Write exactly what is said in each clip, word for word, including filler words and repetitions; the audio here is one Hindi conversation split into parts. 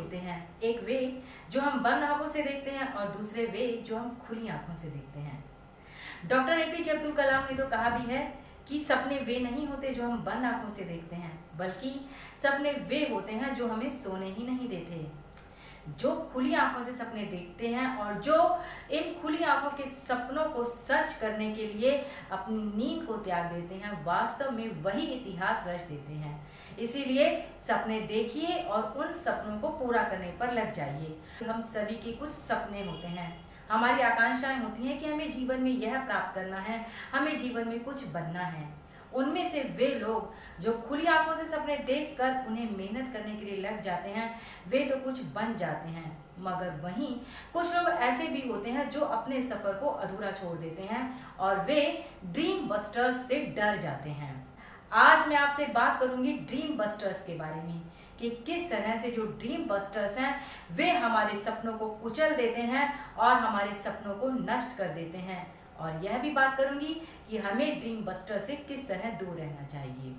होते हैं। एक वे जो हम बंद आंखों से देखते हैं और दूसरे वे जो हम खुली आंखों से देखते हैं। डॉक्टर एपीजे अब्दुल कलाम ने तो कहा भी है कि सपने वे नहीं होते जो हम बंद आंखों से देखते हैं, बल्कि सपने वे होते हैं जो हमें सोने ही नहीं देते। जो खुली आंखों से सपने देखते हैं और जो इन खुली आंखों के सपनों को सच करने के लिए अपनी नींद को त्याग देते हैं, वास्तव में वही इतिहास रच देते हैं। इसीलिए सपने देखिए और उन सपनों को पूरा करने पर लग जाइए। हम सभी के कुछ सपने होते हैं, हमारी आकांक्षाएं होती हैं कि हमें जीवन में यह प्राप्त करना है, हमें जीवन में कुछ बनना है। उनमें से वे लोग जो खुली आंखों से सपने देखकर उन्हें मेहनत करने के लिए लग जाते हैं, वे तो कुछ बन जाते हैं, मगर वहीं कुछ लोग ऐसे भी होते हैं जो अपने सफर को अधूरा छोड़ देते हैं और वे ड्रीम बस्टर्स से डर जाते हैं। आज मैं आपसे बात करूंगी ड्रीम बस्टर्स के बारे में कि किस तरह से जो ड्रीम बस्टर्स हैं वे हमारे सपनों को कुचल देते हैं और हमारे सपनों को नष्ट कर देते हैं, और यह भी बात करूंगी कि हमें ड्रीम बस्टर से किस तरह दूर रहना चाहिए।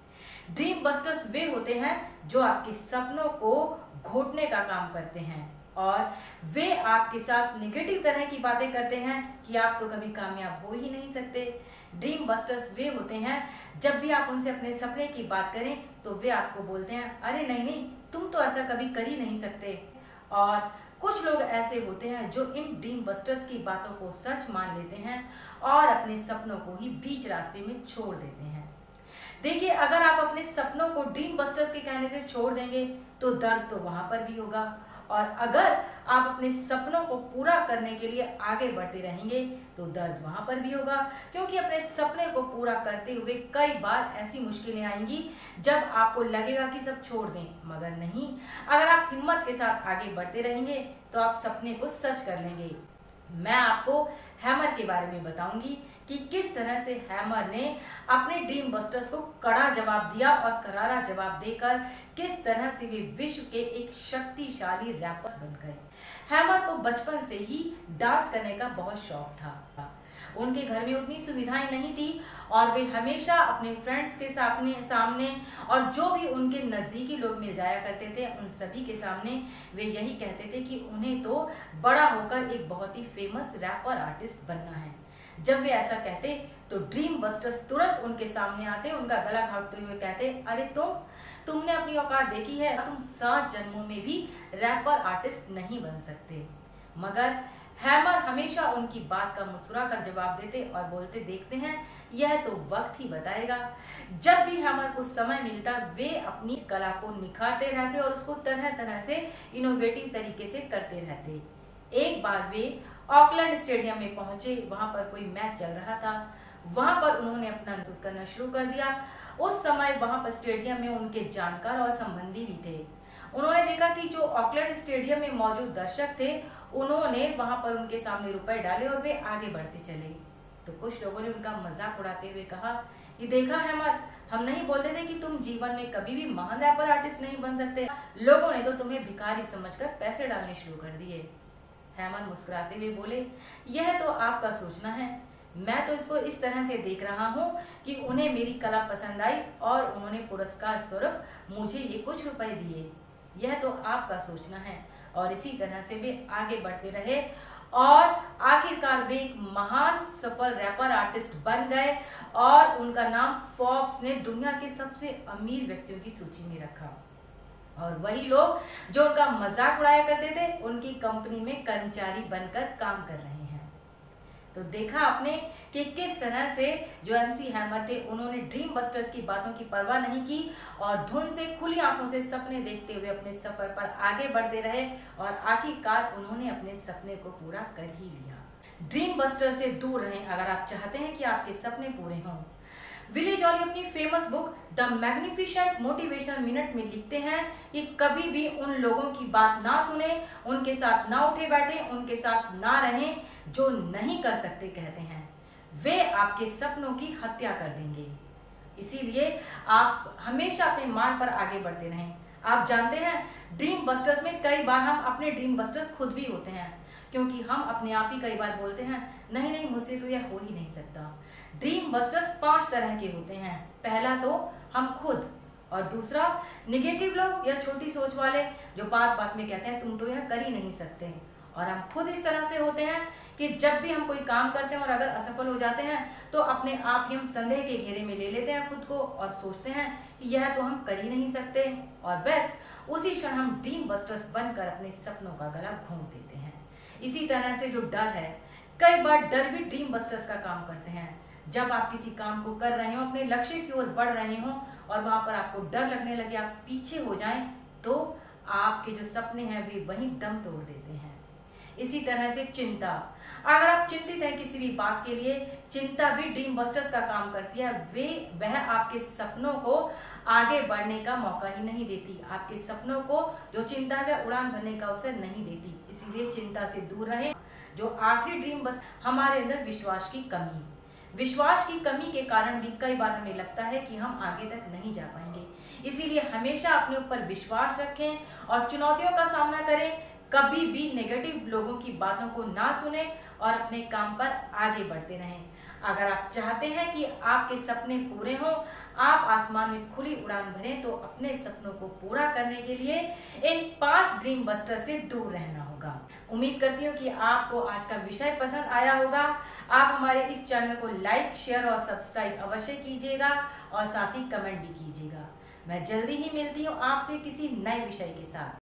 ड्रीम बस्टर्स वे होते हैं जो आपके सपनों को घोटने का काम करते हैं और वे आपके साथ नेगेटिव तरह की बातें करते हैं कि आप तो कभी कामयाब हो ही नहीं सकते। ड्रीम बस्टर्स वे होते हैं जब भी आप उनसे अपने सपने की बात करें तो वे आपको बोलते हैं, अरे नहीं नहीं तुम तो ऐसा कभी कर ही नहीं सकते। और कुछ लोग ऐसे होते हैं जो इन ड्रीम बस्टर्स की बातों को सच मान लेते हैं और अपने सपनों को ही बीच रास्ते में छोड़ देते हैं। देखिए, अगर आप अपने सपनों को ड्रीम बस्टर्स के कहने से छोड़ देंगे तो दर्द तो वहां पर भी होगा, और अगर आप अपने सपनों को पूरा करने के लिए आगे बढ़ते रहेंगे तो दर्द वहां पर भी होगा, क्योंकि अपने सपने को पूरा करते हुए कई बार ऐसी मुश्किलें आएंगी जब आपको लगेगा कि सब छोड़ दें, मगर नहीं, अगर आप हिम्मत के साथ आगे बढ़ते रहेंगे तो आप सपने को सच कर लेंगे। मैं आपको हैमर के बारे में बताऊंगी कि किस तरह से हैमर ने अपने ड्रीम बस्टर्स को कड़ा जवाब दिया और करारा जवाब देकर किस तरह से वे विश्व के एक शक्तिशाली रैपर्स बन गए। हैमर को बचपन से ही डांस करने का बहुत शौक था। उनके घर में उतनी सुविधाएं नहीं थी और वे हमेशा अपने फ्रेंड्स के सामने सामने और जो भी उनके नज़दीकी लोग मिल जाया करते थे उन सभी के सामने वे यही कहते थे कि उन्हें तो बड़ा होकर एक बहुत ही फेमस रैपर आर्टिस्ट बनना है। जब वे ऐसा कहते तो ड्रीम बस्टर्स तुरंत उनके सामने आते, उनका गला घोटते हुए कहते, अरे तुम तुमने अपनी औकात देखी है, तुम सात जन्मों में भी रैपर आर्टिस्ट नहीं बन सकते। मगर हैमर हमेशा उनकी बात का मुस्कुरा कर जवाब देते और बोलते, देखते हैं यह तो वक्त ही बताएगा। जब भी हैमर को समय मिलता वे अपनी कला को निखारते रहते और उसको तरह तरह से इनोवेटिव तरीके से करते रहते। एक बार वे ऑकलैंड स्टेडियम में पहुंचे, वहां पर कोई मैच चल रहा था, वहां पर उन्होंने अपना नजूर करना शुरू कर दिया। उस समय वहां पर स्टेडियम में उनके जानकार और संबंधी भी थे। उन्होंने देखा कि जो ऑकलैंड स्टेडियम में मौजूद दर्शक थे उन्होंने वहां पर उनके सामने रुपए डाले और वे आगे बढ़ते चले। तो कुछ लोगों ने उनका मजाक उड़ाते हुए कहा, ये देखा हैमर, हम नहीं बोलते थे कि तुम जीवन में कभी भी महान रैपर आर्टिस्ट नहीं बन सकते, लोगों ने तो तुम्हें भिखारी समझकर पैसे डालने शुरू कर दिए। हैमर मुस्कुराते हुए बोले, यह तो आपका सोचना है, मैं तो इसको इस तरह से देख रहा हूँ कि उन्हें मेरी कला पसंद आई और उन्होंने पुरस्कार स्वरूप मुझे ये कुछ रुपए दिए। यह तो आपका सोचना है। और इसी तरह से वे आगे बढ़ते रहे और आखिरकार वे एक महान सफल रैपर आर्टिस्ट बन गए और उनका नाम फोर्ब्स ने दुनिया के सबसे अमीर व्यक्तियों की सूची में रखा। और वही लोग जो उनका मजाक उड़ाया करते थे उनकी कंपनी में कर्मचारी बनकर काम कर रहे हैं। तो देखा आपने कि किस तरह से जो एमसी हैमर थे उन्होंने ड्रीम बस्टर्स की बातों की परवाह नहीं की और धुन से खुली आंखों से सपने देखते हुए अपने सफर पर आगे बढ़ते रहे और आखिरकार उन्होंने अपने सपने को पूरा कर ही लिया। ड्रीम बस्टर्स से दूर रहें अगर आप चाहते हैं कि आपके सपने पूरे हों। विली जॉली अपनी famous book the magnificent motivational minute में लिखते हैं कि कभी भी उन लोगों की बात ना सुने, उनके साथ ना उठे बैठे, उनके साथ ना रहें जो नहीं कर सकते। कहते हैं वे आपके सपनों की हत्या कर देंगे। इसीलिए आप हमेशा अपने मार्ग पर आगे बढ़ते रहें। आप जानते हैं ड्रीम बस्टर्स में कई बार हम अपने ड्रीम बस्टर्स खुद भी होते हैं, क्योंकि हम अपने आप ही कई बार बोलते हैं नहीं नहीं मुझसे तो यह हो ही नहीं सकता। ड्रीम बस्टर्स पांच तरह के होते हैं। पहला तो हम खुद और दूसरा, निगेटिव लोग या छोटी सोच वाले जो बात बात में कहते हैं तुम तो यह कर ही नहीं सकते। और हम खुद इस तरह से होते हैं कि जब भी हम कोई काम करते हैं और अगर असफल हो जाते हैं तो अपने आप ही हम संदेह के घेरे में ले लेते हैं खुद को और सोचते हैं कि यह तो हम कर ही नहीं सकते, और बस उसी क्षण हम ड्रीम बस्टर्स बनकर अपने सपनों का गला घोंट देते हैं। इसी तरह से जो डर है, कई बार डर भी ड्रीम बस्टर्स का काम करते हैं। जब आप किसी काम को कर रहे हो, अपने लक्ष्य की ओर बढ़ रहे हो और वहां पर आपको डर लगने लगे, आप पीछे हो जाएं, तो आपके जो सपने हैं वे वहीं दम तोड़ देते हैं। इसी तरह से चिंता, अगर आप चिंतित हैं किसी भी बात के लिए, चिंता भी ड्रीम बस्टर्स का काम करती है। वे वह आपके सपनों को आगे बढ़ने का मौका ही नहीं देती, आपके सपनों को जो चिंता है उड़ान भरने का अवसर नहीं देती। इसीलिए चिंता से दूर रहें। जो आखिरी ड्रीम बस हमारे अंदर विश्वास की कमी, विश्वास की कमी के कारण भी कई बार हमें लगता है कि हम आगे तक नहीं जा पाएंगे। इसीलिए हमेशा अपने ऊपर विश्वास रखें और चुनौतियों का सामना करें। कभी भी नेगेटिव लोगों की बातों को ना सुने और अपने काम पर आगे बढ़ते रहें। अगर आप चाहते हैं कि आपके सपने पूरे हों, आप आसमान में खुली उड़ान भरें, तो अपने सपनों को पूरा करने के लिए इन पांच ड्रीम बस्टर से दूर रहना होगा। उम्मीद करती हूँ कि आपको आज का विषय पसंद आया होगा। आप हमारे इस चैनल को लाइक, शेयर और सब्सक्राइब अवश्य कीजिएगा और साथ ही कमेंट भी कीजिएगा। मैं जल्दी ही मिलती हूँ आपसे किसी नए विषय के साथ।